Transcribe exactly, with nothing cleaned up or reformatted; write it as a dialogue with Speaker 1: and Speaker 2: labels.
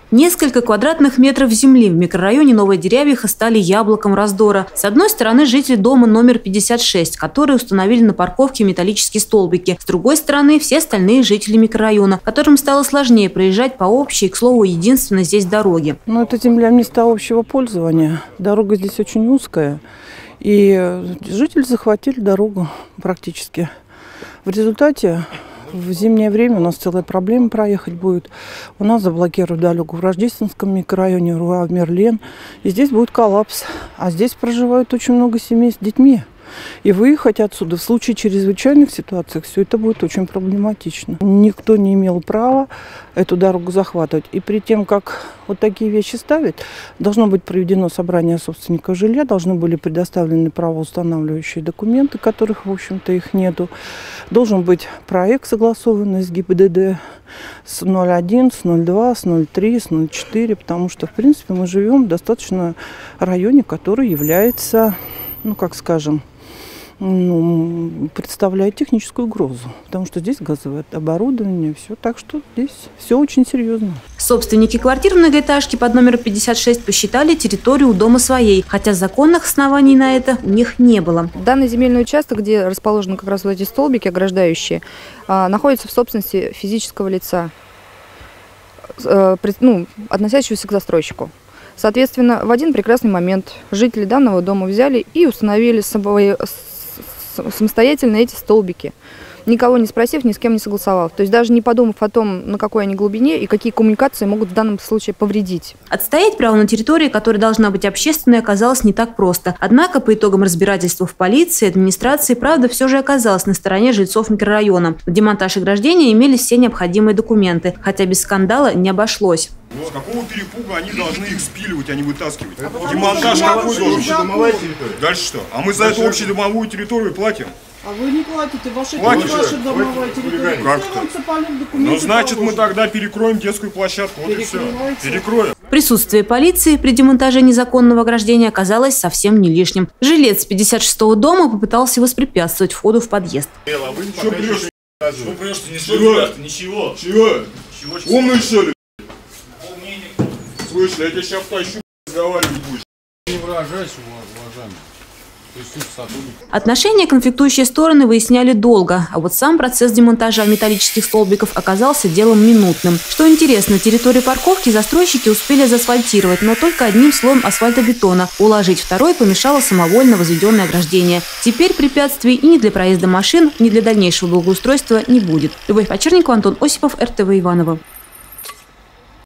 Speaker 1: Несколько квадратных метров земли в микрорайоне Новая Дерябиха стали яблоком раздора. С одной стороны, жители дома номер пятьдесят шесть, которые установили на парковке металлические столбики. С другой стороны, все остальные жители микрорайона, которым стало сложнее проезжать по общей, к слову, единственной здесь дороге.
Speaker 2: Ну, это земля места общего пользования. Дорога здесь очень узкая. И жители захватили дорогу практически. В результате в зимнее время у нас целая проблема проехать будет. У нас заблокируют дорогу в Рождественском микрорайоне, Руа, Мерлен. И здесь будет коллапс. А здесь проживают очень много семей с детьми. И выехать отсюда в случае чрезвычайных ситуаций все это будет очень проблематично. Никто не имел права эту дорогу захватывать. И перед тем, как вот такие вещи ставить, должно быть проведено собрание собственников жилья, должны были предоставлены правоустанавливающие документы, которых, в общем-то, их нету. Должен быть проект, согласованный с ГИБДД с ноль один, с ноль два, с ноль три, с ноль четыре, потому что, в принципе, мы живем в достаточно районе, который является, ну, как скажем, ну, представляет техническую угрозу, потому что здесь газовое оборудование, все, так что здесь все очень серьезно.
Speaker 1: Собственники квартир в многоэтажке под номером пятьдесят шесть посчитали территорию у дома своей, хотя законных оснований на это у них не было.
Speaker 3: Данный земельный участок, где расположены как раз вот эти столбики ограждающие, находится в собственности физического лица, ну, относящегося к застройщику. Соответственно, в один прекрасный момент жители данного дома взяли и установили с собой самостоятельно эти столбики, никого не спросив, ни с кем не согласовав. То есть даже не подумав о том, на какой они глубине и какие коммуникации могут в данном случае повредить.
Speaker 1: Отстоять право на территории, которая должна быть общественной, оказалось не так просто. Однако по итогам разбирательства в полиции и администрации правда все же оказалась на стороне жильцов микрорайона. В демонтаж ограждения имелись все необходимые документы, хотя без скандала не обошлось.
Speaker 4: С какого перепуга они должны их спиливать, а не вытаскивать? А демонтаж какой должен быть? Дальше что? А мы за эту общедомовую территорию платим?
Speaker 5: А вы не платите, ваша,
Speaker 4: ваша
Speaker 5: домовая территория.
Speaker 4: Как-то? Ну, значит, мы тогда перекроем детскую площадку, вот и все. Перекроем.
Speaker 1: Присутствие полиции при демонтаже незаконного ограждения оказалось совсем не лишним. Жилец пятьдесят шестого дома попытался воспрепятствовать входу в подъезд.
Speaker 4: Что прешь? Что прешь? Ничего. Чего? Умный что ли? Слышь, я тебя сейчас втащу, разговаривать будешь.
Speaker 6: Не выражайся, уважаемый.
Speaker 1: Отношения конфликтующие стороны выясняли долго, а вот сам процесс демонтажа металлических столбиков оказался делом минутным. Что интересно, территорию парковки застройщики успели заасфальтировать, но только одним слоем асфальтобетона. Уложить второй помешало самовольно возведенное ограждение. Теперь препятствий и ни для проезда машин, ни для дальнейшего благоустройства не будет. Любовь Почерникова, Антон Осипов, эр тэ вэ Иваново.